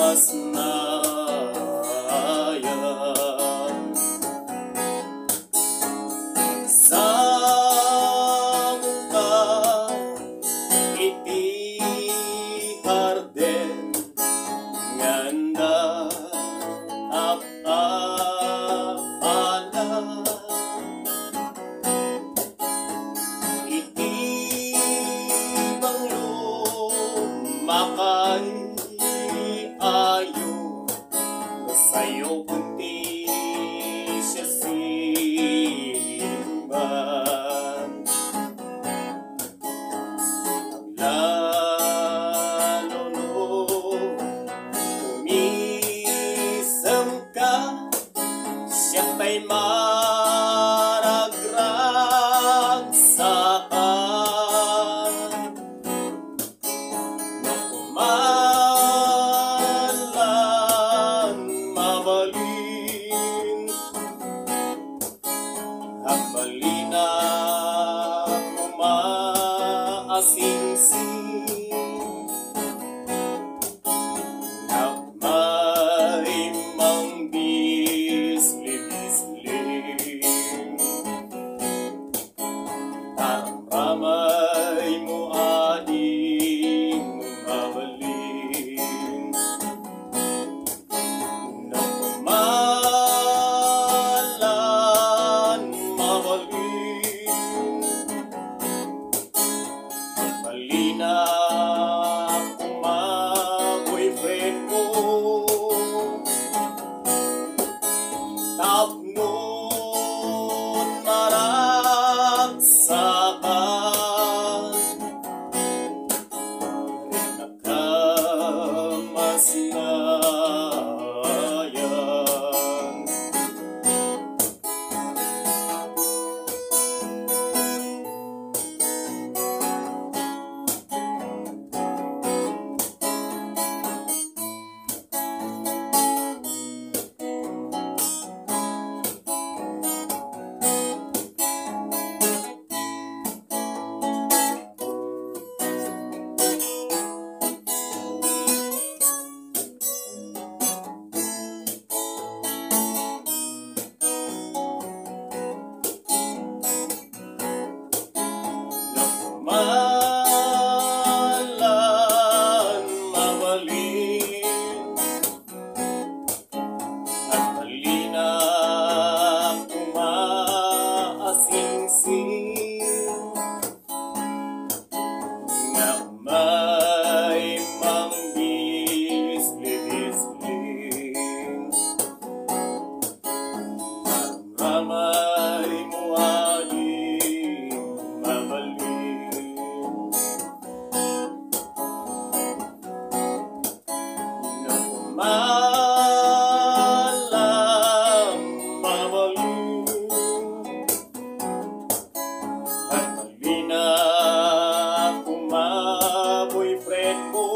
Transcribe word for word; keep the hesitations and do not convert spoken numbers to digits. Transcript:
masnayan sa muka iti harden nganda apala iti banglo makay ayo sayo kunti siya simban lalo no umisam ka siya pa'y maragrag sa kan no kumalan mabalin at balina kumaasing-sing at may mangbisli-bisling taramay mo ading mabalin na kumalan mabalin balina kuma-boyfriend mo tapnon maragsakan nakamasnayan malan mabalin at balina kumaasing-sing na may mangbisli-bisling at ramay mo ading mabalin na kumalang mabalin at balina kuma-boyfriend mo